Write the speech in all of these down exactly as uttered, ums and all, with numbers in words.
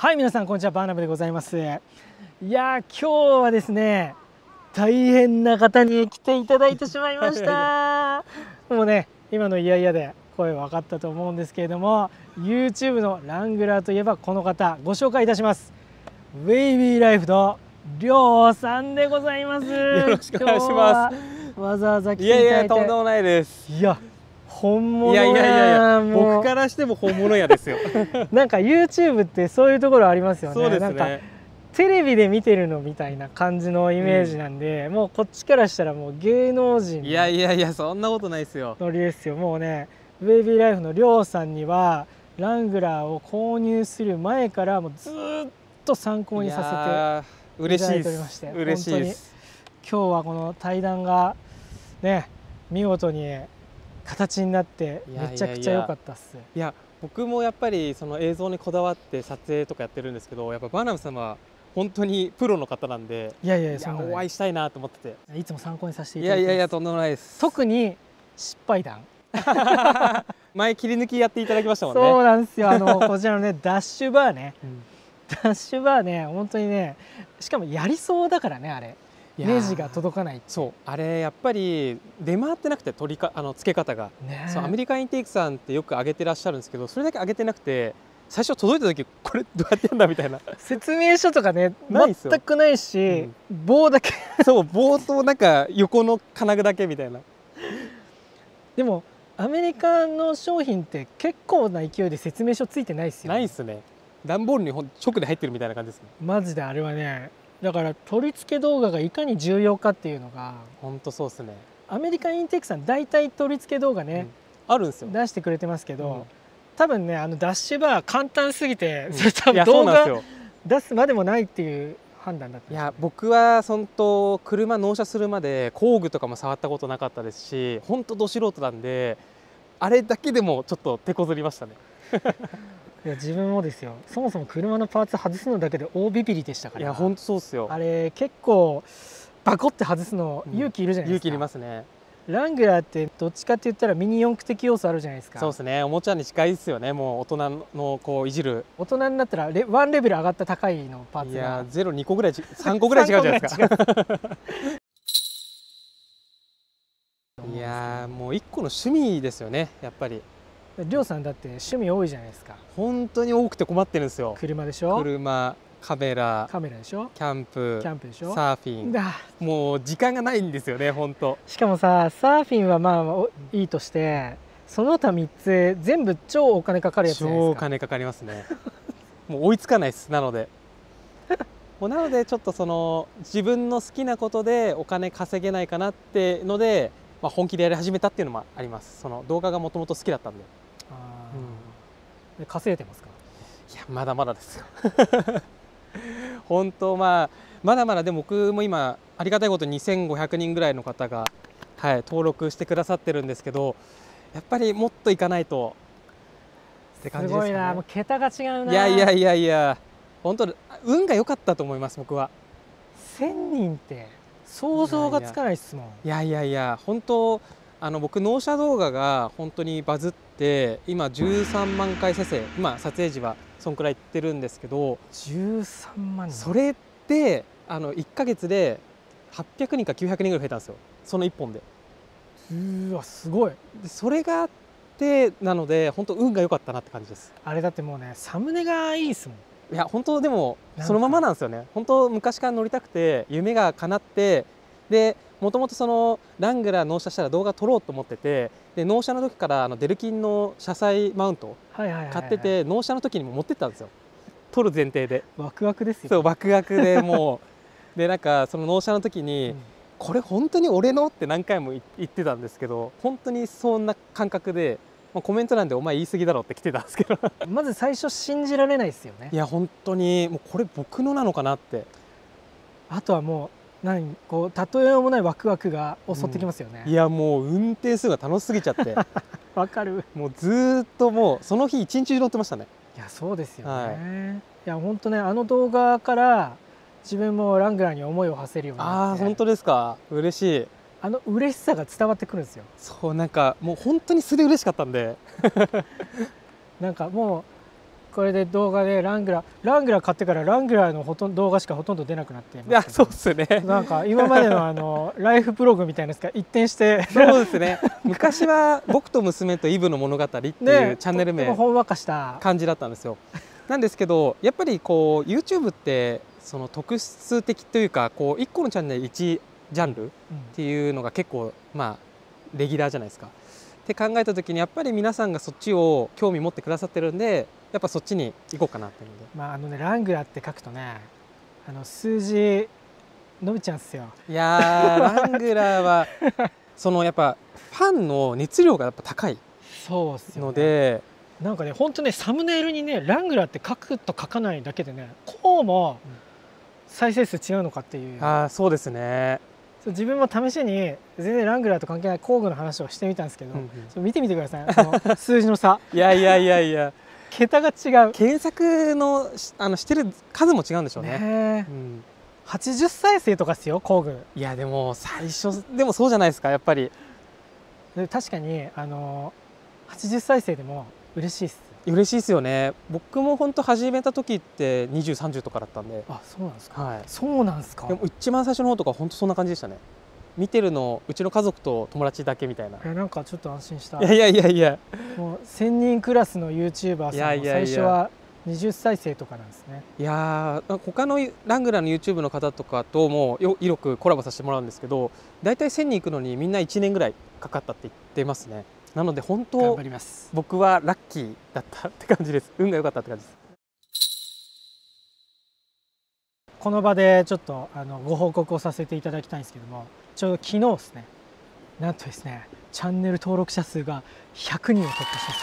はい、皆さんこんにちは、バーナムでございます。いやー、今日はですね、大変な方に来ていただいてしまいましたもうね、今のいやいやで声分かったと思うんですけれども、 YouTube のラングラーといえばこの方、ご紹介いたします。ウェイビーライフのりょうさんでございます。 よろしくお願いします。 わざわざ来ていいやいただいて。 や、とんでもないです。 いや、本物いやいやいやいや、 もう僕からしても本物やですよ。 なんか YouTube ってそういうところありますよね。 そうですなんかね。 テレビで見てるのみたいな感じのイメージなんで、うん、もうこっちからしたらもう芸能人いやいやいや、そんなことないですよ。 ノリですよ。もうね、ウェイビーライフのりょうさんにはラングラーを購入する前からもうずっと参考にさせていただいておりまして、 嬉しいです。 今日はこの対談がね、見事に形になってめちゃくちゃ良かったっす。 いや、僕もやっぱりその映像にこだわって撮影とかやってるんですけど、やっぱバーナム様は本当にプロの方なんで、 いやいや、そんなお会いしたいなと思ってて、 いつも参考にさせていただいてます。 いやいやいや、とんでもないです。 特に失敗談前切り抜きやっていただきましたもんね。 そうなんですよ。あのこちらのね、ダッシュバーね、 うん、 ダッシュバーね、本当にね、しかもやりそうだからね、あれネジが届かない。 そう、あれやっぱり出回ってなくて、取りかあの付け方が、ね、そうアメリカンインテークさんってよく上げてらっしゃるんですけど、それだけ上げてなくて、最初届いた時これどうやってやるんだみたいな説明書とかね全くないし、うん、棒だけそう棒となんか横の金具だけみたいな。 でもアメリカの商品って結構な勢いで説明書ついてないですよ、ね、 ないっすね。段ボールに直で入ってるみたいな感じですね。 マジであれはね、だから取り付け動画がいかに重要かっていうのが本当そうですね。 アメリカンインテークさん大体取り付け動画ね、 うん、あるんですよ、 出してくれてますけど、うん、多分ね、あのダッシュバー簡単すぎて、うん、それ多分動画出すまでもないっていう判断だった、ね、 いや僕は本当車納車するまで工具とかも触ったことなかったですし、本当ど素人なんで、あれだけでもちょっと手こずりましたね。 いや自分もですよ。そもそも車のパーツ外すのだけで大ビビりでしたから。 いや本当そうっすよ。 あれ結構バコって外すの勇気いるじゃないですか、 うん、勇気いりますね。 ラングラーってどっちかって言ったらミニ四駆的要素あるじゃないですか。 そうですね、おもちゃに近いですよね。もう大人のこういじる、 大人になったらレワンレベル上がった高いのパーツが、いやゼロにこぐらいさんこぐらい違うじゃないですか。いやもう一個の趣味ですよね、やっぱり。 りょうさんだって趣味多いじゃないですか。 本当に多くて困ってるんですよ。 車でしょ。 車、カメラ、 カメラでしょ。 キャンプ、 キャンプでしょ。 サーフィン。もう時間がないんですよね、本当。 しかもさ、サーフィンはまあいいとして、その他みっつ全部超お金かかるやつじゃないですか。 超お金かかりますね。もう追いつかないです。なので。もうなのでちょっとその自分の好きなことでお金稼げないかなってので、まあ、本気でやり始めたっていうのもあります。その動画がもともと好きだったんで。 うん、稼いでますか？ いやまだまだですよ。本当まあまだまだでも僕も今ありがたいことににせんごひゃくにんぐらいの方が、はい、登録してくださってるんですけど、やっぱりもっといかないとって感じですかね。 すごいな、もう桁が違うな。 いやいやいやいや、本当運が良かったと思います。僕はせんにんって想像がつかないですもん。 いやいやいや、本当あの僕納車動画が本当にバズって今じゅうさんまんかい再生、今撮影時はそんくらいいってるんですけど、 じゅうさんまんにん、 それってあのいっかげつではっぴゃくにんかきゅうひゃくにんぐらい増えたんですよ、そのいっぽんで。 うわすごい。 でそれがあってなので本当運が良かったなって感じです。 あれだってもうね、サムネがいいですもん。 いや本当でもそのままなんですよね。本当昔から乗りたくて夢が叶って、でもともとそのラングラー納車したら動画撮ろうと思ってて、で納車の時からあのデルキンの車載マウント買ってて、納車の時にも持ってったんですよ、撮る前提で。 ワクワクですよ、ね、 そうワクワクでもうでなんかその納車の時に、うん、これ本当に俺のって何回も言ってたんですけど、本当にそんな感覚で、まあ、コメント欄でお前言い過ぎだろって来てたんですけどまず最初信じられないですよね。 いや本当にもうこれ僕のなのかなって。 あとはもう何こう例えようもないワクワクが襲ってきますよね、 うん、いやもう運転するのが楽しすぎちゃってわかる。 もうずっともうその日一日中乗ってましたね。 いやそうですよね、はい、いや本当ね、あの動画から自分もラングラーに思いを馳せるようになって。 ああ本当ですか、嬉しい。 あの嬉しさが伝わってくるんですよ。 そうなんかもう本当に素で嬉しかったんでなんかもうこれで動画でラングラーラングラー買ってからラングラーのほとんど動画しかほとんど出なくなってますけど、 いやそうですね。 なんか今までのあのライフブログみたいなやつが一転してそうですね。昔は僕と娘とイブの物語っていうチねャンネル名とってもほんわかした感じだったんですよ。なんですけどやっぱりこう YouTube ってその特質的というかこういっこのチャンネルいちジャンルっていうのが結構まあレギュラーじゃないですか。って考えた時にやっぱり皆さんがそっちを興味持ってくださってるんでやっぱそっちに行こうかなっていうので。 まああのねラングラーって書くとねあの数字伸びちゃうんですよ。 いやーラングラーはそのやっぱファンの熱量がやっぱ高いそうっすよね。 ので、 なんかね本当ねサムネイルにねラングラーって書くと書かないだけでねこうも再生数違うのかっていう、 ああそうですね。 そう自分も試しに全然ラングラーと関係ない工具の話をしてみたんですけど、 うんうんそれ見てみてくださいその数字の差いやいやいやいや桁が違う検索のしあのしてる数も違うんでしょうね。 ねうん、 はちじゅっ再生とかっすよ工具いやでも最初でもそうじゃないですかやっぱり。 で確かにあのはちじゅっ再生でも嬉しいっす。 嬉しいですよね。僕も本当始めた時ってにじゅう、さんじゅうとかだったんで。 あそうなんですか、 はい。 そうなんですか。 でも一番最初の方とか本当そんな感じでしたね。見てるのうちの家族と友達だけみたいな。 えなんかちょっと安心した。 いやいやいやいや。 もうせんにんクラスの YouTuber さんもいやいやいや最初はにじゅっ再生とかなんですね。 いやー他のラングラーの YouTube の方とかともよよくコラボさせてもらうんですけど大体せんにん行くのにみんないちねんぐらいかかったって言ってますね。なので本頑当張ります。 僕はラッキーだったって感じです。運が良かったって感じです。 この場でちょっとあのご報告をさせていただきたいんですけども、ちょうど昨日ですね、なんとですねチャンネル登録者数がひゃくにんを突破しました。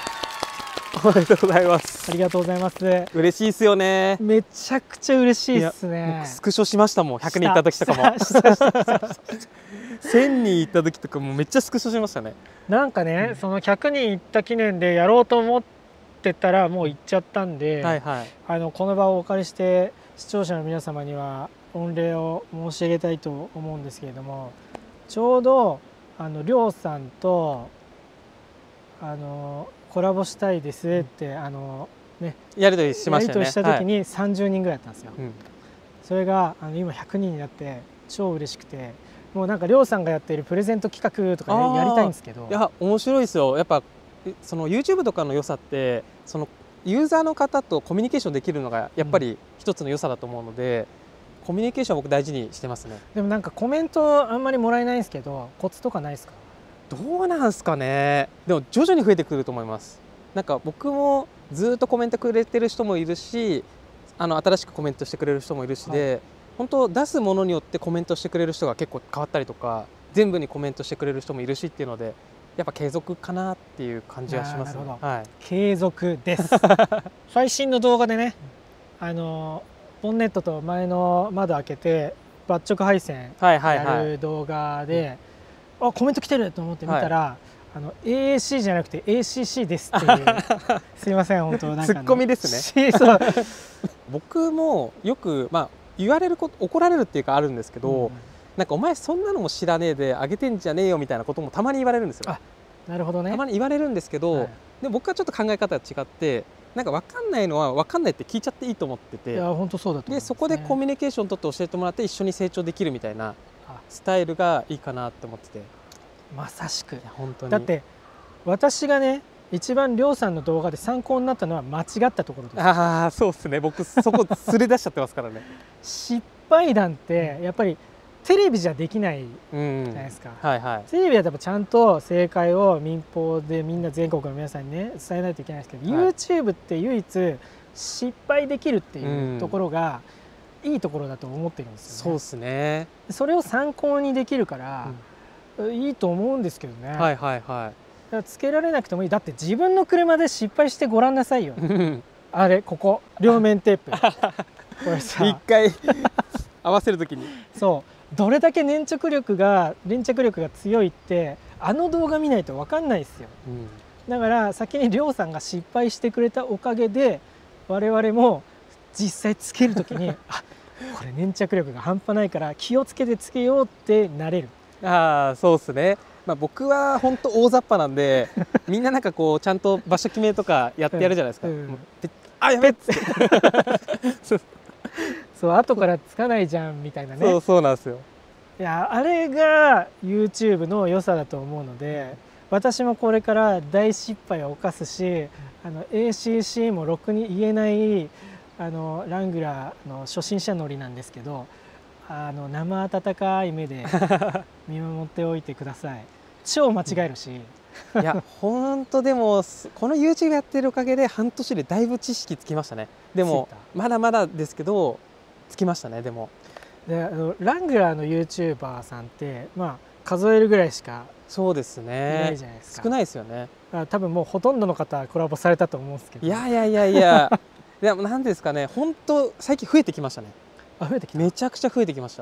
おめでとうございます。 ありがとうございます。 嬉しいですよね。 めちゃくちゃ嬉しいですね。 僕スクショしましたもん。ひゃくにん行った時とかもしたしたしたしたせんにん行った時とかもめっちゃスクショしましたね。 なんかね、そのひゃくにん行った記念でやろうと思ってたらもう行っちゃったんで、 はいはい。 あのこの場をお借りして視聴者の皆様には御礼を申し上げたいと思うんですけれども、ちょうどあのりょうさんとあのコラボしたいですって、うん、あのねやり取りしましたよね。 やり取りした時にさんじゅうにんぐらいだったんですよ。 はい、うん、 それがあの今ひゃくにんになって超嬉しくて、もうなんかりょうさんがやっているプレゼント企画とかやりたいんですけど、 いや面白いですよ。やっぱその YouTube とかの良さってそのユーザーの方とコミュニケーションできるのがやっぱり一つの良さだと思うので、うん、コミュニケーションは僕大事にしてますね。 でもなんかコメントあんまりもらえないんですけど、コツとかないですか？ どうなんすかね。でも徐々に増えてくると思います。なんか僕もずっとコメントくれてる人もいるし、あの新しくコメントしてくれる人もいるしで、はい、本当出すものによってコメントしてくれる人が結構変わったりとか、全部にコメントしてくれる人もいるしっていうので、やっぱ継続かなっていう感じはしますね。はい、継続です最新の動画でね、あのボンネットと前の窓開けて抜直配線やる動画で、あコメント来てると思って見たら、はい、あの エーエーシー じゃなくて エーシーシー ですっていうすいません本当なんかツッコミですね僕もよく、まあ、言われること怒られるっていうかあるんですけど、うん、なんかお前そんなのも知らねえであげてんじゃねえよみたいなこともたまに言われるんですよ。 あなるほどね。 たまに言われるんですけど、はい、で僕はちょっと考え方が違って、なんか分かんないのは分かんないって聞いちゃっていいと思ってて、 いや本当そうだと思いますね。 でそこでコミュニケーション取って教えてもらって一緒に成長できるみたいなスタイルがいいかなって思ってて。 まさしく。 本当にだって私がね一番りょうさんの動画で参考になったのは間違ったところです。 ああそうですね。僕そこ連れ出しちゃってますからね失敗談ってやっぱりテレビじゃできないじゃないですか。 はいはい、 テレビはやっぱちゃんと正解を民放でみんな全国の皆さんにね伝えないといけないですけど、はい、YouTube って唯一失敗できるっていうところがいいところだと思ってるんですよね。 そうですね。 それを参考にできるから、うん、いいと思うんですけどね。 はいはいはい。 だからつけられなくてもいい。だって自分の車で失敗してごらんなさいよあれここ両面テープこれさ一回合わせるときにそうどれだけ粘着力が粘着力が強いってあの動画見ないと分かんないですよ、うん、だから先にりょうさんが失敗してくれたおかげで我々も実際つけるときにあこれ粘着力が半端ないから気をつけてつけようってなれる。 ああそうですね。まあ僕は本当大雑把なんでみんななんかこうちゃんと場所決めとかやってやるじゃないですか、うん、 あやべっつってそう後からつかないじゃんみたいなね。 そうそうなんですよ。 いやあれが YouTube の良さだと思うので、私もこれから大失敗を犯すし、あの エーシーシー もろくに言えないあのラングラーの初心者乗りなんですけど、あの生温かい目で見守っておいてください。超間違えるし、 いや本当でもこの YouTube やってるおかげで半年でだいぶ知識つきましたね。でもまだまだですけどつきましたね。でもであのラングラーの YouTuber さんってまあ数えるぐらいしかそうですいなねいじゃないですか。 少ないですよね。 あ多分もうほとんどの方コラボされたと思うんですけど。 いやいやいやいやでも何ですかね、本当最近増えてきましたね。 あ増えてきた。 めちゃくちゃ増えてきました。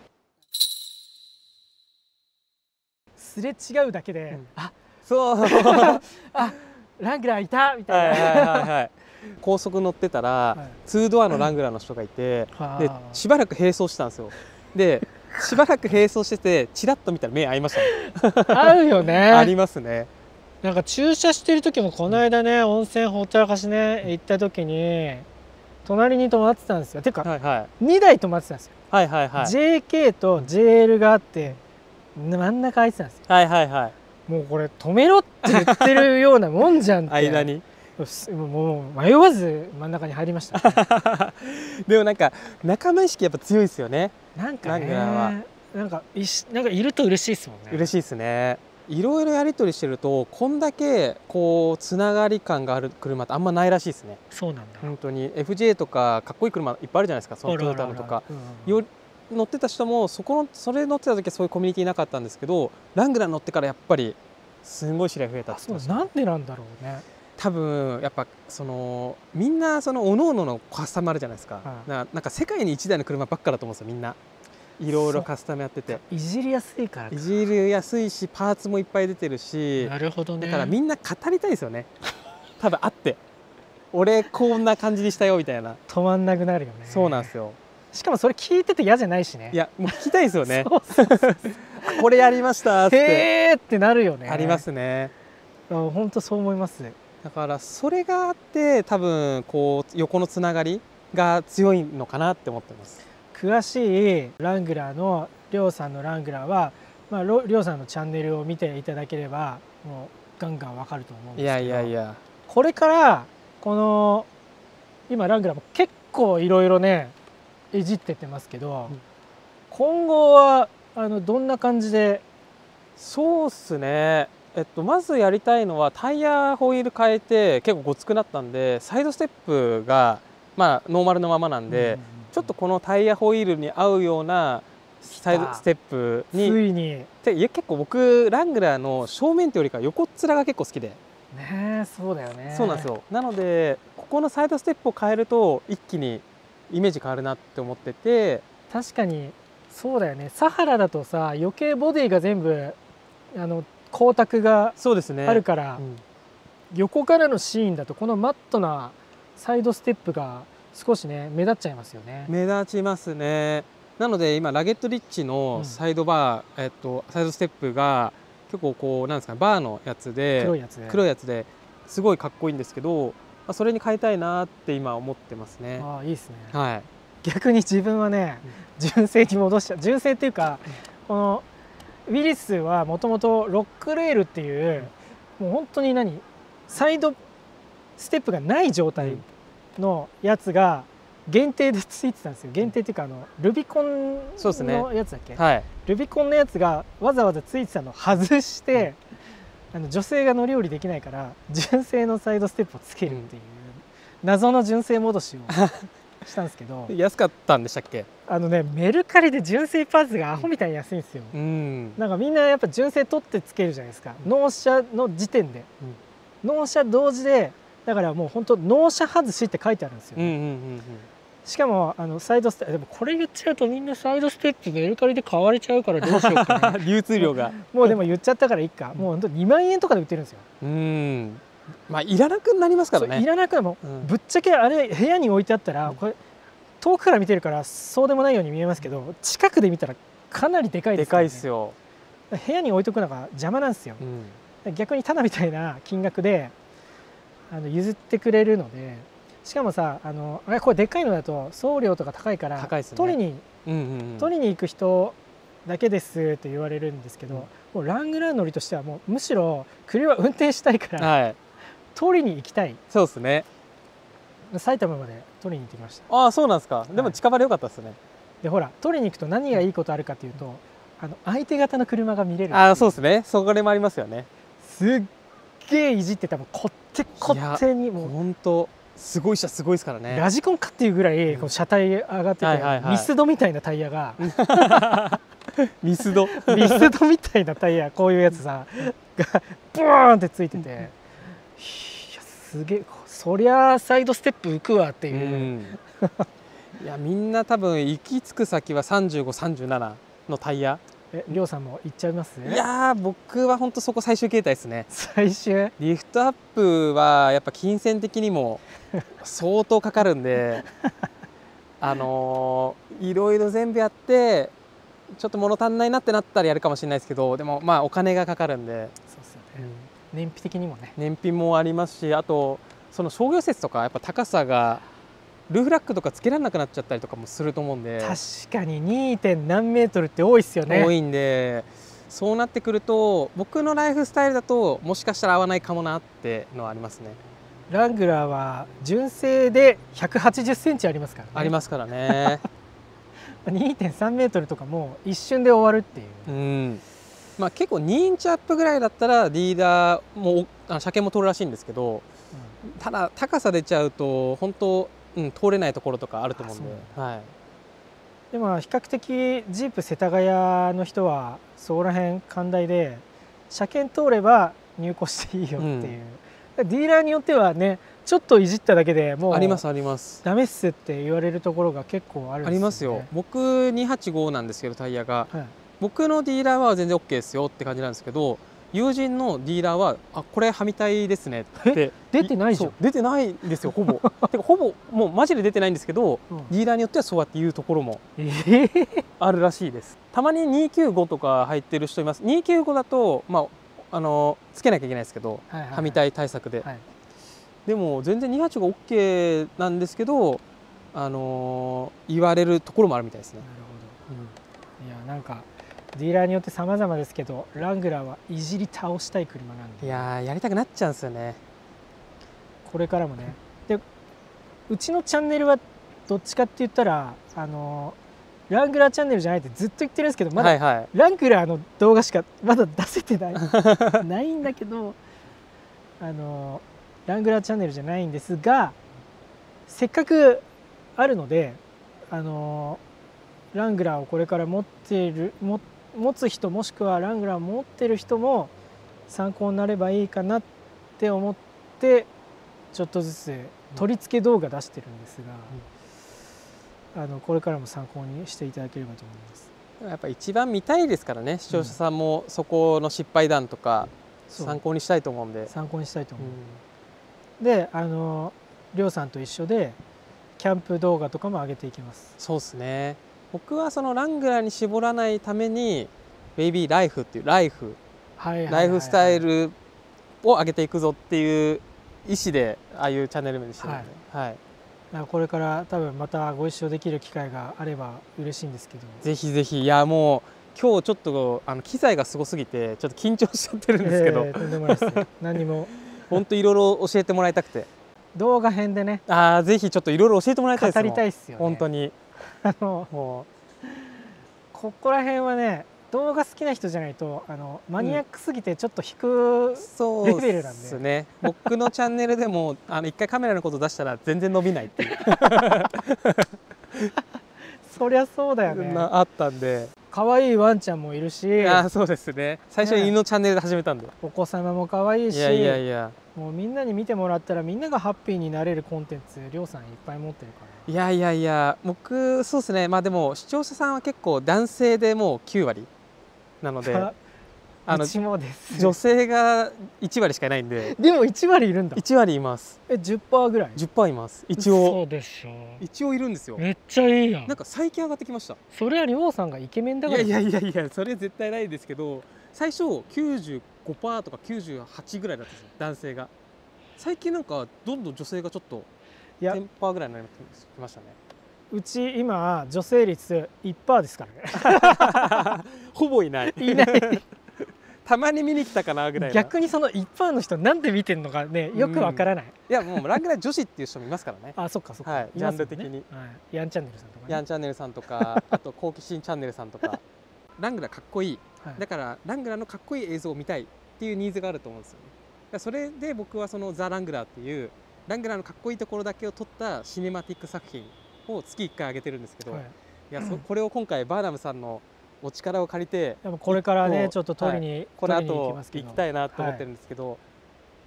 すれ違うだけで、うん、あそうあラングラーいたみたいな。 はいはいはい、はい、高速乗ってたら、はい、ツードアのラングラーの人がいて、うん、でしばらく並走してたんですよ。でしばらく並走しててチラッと見たら目合いましたね。 合うよね。 ありますね。 なんか駐車してる時もこの間ね、うん、温泉ほったらかしね行った時に隣に止まってたんですよ。てか、はいはい、にだい止まってたんですよ。 はいはいはい、 ジェーケー と ジェーエル があって真ん中空いてたんですよ。 はいはいはい、 もうこれ止めろって言ってるようなもんじゃんって間にもう迷わず真ん中に入りました、ね、 でもなんか仲間意識やっぱ強いですよね。 なんかねなんかいしなんかいると嬉しいですもんね。 嬉しいですね。いろいろやり取りしてるとこんだけこうつながり感がある車ってあんまないらしいですね。 そうなんだ。 本当に エフジェー とかかっこいい車いっぱいあるじゃないですか。そのトヨタのとかよ乗ってた人もそこのそれ乗ってた時はそういうコミュニティなかったんですけど、ラングラー乗ってからやっぱりすごい知り合い増えたって言ってました。 なんでなんだろうね。 多分やっぱそのみんなその各々のカスタムあるじゃないですか、はい、な, なんか世界にいちだいの車ばっかだと思うんですよ。みんないろいろカスタムやってていじりやすいからか。 いじりやすいしパーツもいっぱい出てるし。 なるほどね。 だからみんな語りたいですよね。多分あって俺こんな感じにしたよみたいな。 止まんなくなるよね。そうなんですよ。しかもそれ聞いてて嫌じゃないしね。 いやもう聞きたいですよね。これやりましたってへーってなるよね。 ありますね。 本当そう思います。 だからそれがあって多分こう横のつながりが強いのかなって思ってます。 詳しいラングラーのりょうさんのラングラーは、まあ、りょうさんのチャンネルを見ていただければもうガンガンわかると思うんですけど、 いやいやいやこれからこの今ラングラーも結構いろいろねいじってってますけど、うん、今後はあのどんな感じで。 そうっすね、えっと、まずやりたいのはタイヤホイール変えて結構ごつくなったんでサイドステップがまあノーマルのままなんで、うんうんうん、ちょっとこのタイヤホイールに合うようなサイドステップについにで結構僕ラングラーの正面っていうよりか横っ面が結構好きでね。そうだよね。 そうなんですよ。なのでここのサイドステップを変えると一気にイメージ変わるなって思ってて。 確かにそうだよね。サハラだとさ余計ボディが全部あの光沢があるから、ね、うん、横からのシーンだとこのマットなサイドステップが少しね目立っちゃいますよね。 目立ちますね。なので今ラゲットリッチのサイドバー、うん、えっと、サイドステップが結構こうなんですかね、バーのやつで黒いやつで黒いやつですごいかっこいいんですけど、それに変えたいなって今思ってますね。 ああいいですね。 はい、 逆に自分はね、うん、純正に戻しちゃう。純正っていうか、うん、このウィリスはもともとロックレールっていう、うん、もう本当に何サイドステップがない状態のやつが限定でついてたんですよ。限定っていうかあのルビコンのやつだっけ、ね、はい、ルビコンのやつがわざわざついてたのを外して、うん、あの女性が乗り降りできないから純正のサイドステップをつけるっていう、うん、謎の純正戻しをしたんですけど安かったんでしたっけ。 あのねメルカリで純正パーツがアホみたいに安いんですよ、うん、なんかみんなやっぱ純正取ってつけるじゃないですか、うん、納車の時点で、うん、納車同時でだからもう本当納車外しって書いてあるんですよ、しかもあのサイドステップでもこれ言っちゃうとみんなサイドステップメルカリで買われちゃうからどうしようかな流通量がもうでも言っちゃったからいいか、もう本当にまんえんとかで売ってるんですよ。 うんまあいらなくなりますからね。 いらなくも、うん、ぶっちゃけあれ部屋に置いてあったらこれ遠くから見てるからそうでもないように見えますけど近くで見たらかなりでかいですからね。 でかいですよ。 部屋に置いとくのが邪魔なんですよ、うん、逆にタナみたいな金額であの譲ってくれるので、 しかもさあのあれこれでっかいのだと送料とか高いから高いですね取りに、 うんうんうん、 取りに行く人だけですと言われるんですけど、 うん、 もうラングラー乗りとしてはもうむしろ車運転したいから、 はい、 取りに行きたい。 そうですね。 埼玉まで取りに行ってきました。 ああそうなんですか。でも近場でよかったですね。 でほら取りに行くと何がいいことあるかというと、あの相手方の車が見れる。 ああそうですね。そこでもありますよね。 すっげえいじってたもん、こってこってにもう本当すごい車すごいですからね。 ラジコンかっていうぐらいこう車体上がってて、 はいはいはい、 ミスドみたいなタイヤがミスドミスドみたいなタイヤこういうやつさがブーンってついてて、いやすげえそりゃサイドステップ浮くわっていう、うん、 いやみんな多分行き着く先はさんじゅうご、さんじゅうななのタイヤ。 え、りょうさんも行っちゃいます？ いやー僕は本当そこ最終形態ですね。 最終リフトアップはやっぱ金銭的にも相当かかるんであのー、いろいろ全部やってちょっと物足んないなってなったらやるかもしれないですけど、でもまあお金がかかるんで。 そうですよね、うん、燃費的にもね。 燃費もありますし、あとその商業施設とかやっぱ高さがルーフラックとかつけられなくなっちゃったりとかもすると思うんで。 確かに に. 点何メートルって多いですよね。 多いんで、そうなってくると僕のライフスタイルだともしかしたら合わないかもなってのはありますね。 ラングラーは純正でひゃくはちじゅっセンチありますからね。 ありますからねにてんさんメートルとかもう一瞬で終わるっていう、 うん、まあ、結構にインチアップぐらいだったらリーダーもあの車検も通るらしいんですけど、うん、ただ高さ出ちゃうと本当、うん、通れないところとかあると思うんで。はい、 でも比較的ジープ世田谷の人はそこら辺寛大で車検通れば入庫していいよっていう、うん、ディーラーによってはねちょっといじっただけでもうありますありますダメっすって言われるところが結構あるんですよね。 ありますよ。僕にひゃくはちじゅうごなんですけどタイヤが、はい、僕のディーラーは全然 OK ですよって感じなんですけど、友人のディーラーはあこれはみたいですねって出てないじゃん。 出てないんですよほぼてかほぼもうマジで出てないんですけど、うん、ディーラーによってはそうやって言うところもあるらしいです。たまににひゃくきゅうじゅうごとか入ってる人います。にひゃくきゅうじゅうごだとまああのつけなきゃいけないですけど、はいはいはい、はみたい対策で、はい、でも全然にひゃくはちじゅうご OK なんですけど、あのー、言われるところもあるみたいですね。なるほど、うん、いやなんかディーラーによって様々ですけどラングラーはいじり倒したい車なんで、 いややりたくなっちゃうんですよねこれからもね。でうちのチャンネルはどっちかって言ったらあのラングラーチャンネルじゃないってずっと言ってるんですけど、まだラングラーの動画しかまだ出せてないないんだけど、あのラングラーチャンネルじゃないんですが、せっかくあるのであのラングラーをこれから持っているも持つ人もしくはラングラーを持ってる人も参考になればいいかなって思ってちょっとずつ取り付け動画出してるんですが、うん、あのこれからも参考にしていただければと思います。 やっぱ一番見たいですからね、視聴者さんもそこの失敗談とか参考にしたいと思うんで。 参考にしたいと思う、うん、であのりょうさんと一緒でキャンプ動画とかも上げていきます。 そうですね。僕はそのラングラーに絞らないためにベイビーライフっていうライフライフスタイルを上げていくぞっていう意思でああいうチャンネル名にしてるので、はいはい、これから多分またご一緒できる機会があれば嬉しいんですけど、 ぜひぜひ。いやもう今日ちょっとあの機材がすごすぎてちょっと緊張しちゃってるんですけど、えー、 とんでもないですね何も本当いろいろ教えてもらいたくて、 動画編でね、 ああぜひちょっといろいろ教えてもらいたいです。 語りたいっすよね本当に。 あのもうここら辺はね動画好きな人じゃないとあのマニアックすぎてちょっと引くレベルなんで、うん、そうですね。 僕のチャンネルでもあの一回カメラのこと出したら全然伸びないっていうそりゃそうだよね。 あったんで、 可愛いワンちゃんもいるし、 あそうですね。最初に犬のチャンネルで始めたんで、ね、 お子様も可愛いし、 いやいやいやもうみんなに見てもらったらみんながハッピーになれるコンテンツりょうさんいっぱい持ってるから。 いやいやいや僕そうですね。まあでも視聴者さんは結構男性でもうきゅうわりなのであのうちもです女性がいちわりしかいないんで。 でもいちわりいるんだ。 いちわりいます。 え じゅっパーセント ぐらいじゅっパーセント います一応。 そうでしょ。 一応いるんですよ。 めっちゃいいやん。 なんか最近上がってきました。 それはりょうさんがイケメンだから。 いやいやいやいやそれ絶対ないですけど、最初 きゅうじゅうごパーセント とかきゅうじゅうはちぐらいだったんですよ男性が。最近なんかどんどん女性がちょっといやじゅっパーセントぐらいになりましたね。 うち今女性率 いちパーセント ですからねほぼいないいないたまに見に来たかなぐらいな。 逆にその いちパーセント の人なんで見てるのかねよくわからない、 いやもうラングラー女子っていう人もいますからね。 あ、そっかそっか、 はい、ジャンル的に、 はい、ヤンチャンネルさんとか、ね、 ヤンチャンネルさんとかあと好奇心チャンネルさんとかラングラーかっこいい、 はい、 だからラングラーのかっこいい映像を見たいっていうニーズがあると思うんですよね。だからそれで僕はそのザ・ラングラーっていうラングラーのかっこいいところだけを撮ったシネマティック作品を月いっかい上げてるんですけど、はい、いやそこれを今回バーナムさんのお力を借りて、 でもこれからねちょっと撮りに、はい、 この後行きたいなと思ってるんですけど、はい、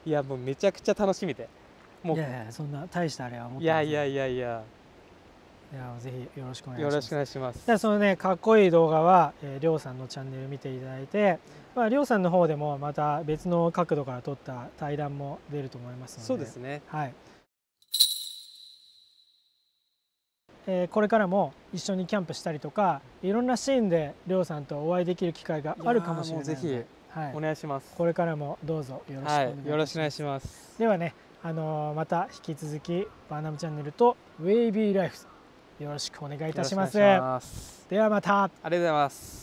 いやもうめちゃくちゃ楽しみで、もういやいやそんな大したあれは思っていやいやいやいやいやぜひよろしくお願いします。 よろしくお願いします。 でそのねかっこいい動画は、えー、りょうさんのチャンネル見ていただいて、まありょうさんの方でもまた別の角度から撮った対談も出ると思いますので、 そうですね。 はい。えー、これからも一緒にキャンプしたりとかいろんなシーンでりょうさんとお会いできる機会があるかもしれないので、 ぜひ、はい、お願いします。 これからもどうぞよろしくお願いします。はい、 よろしくお願いします。 ではね、あのー、また引き続きバーナムチャンネルとウェイビーライフよろしくお願いいたします。ではまた。 ありがとうございます。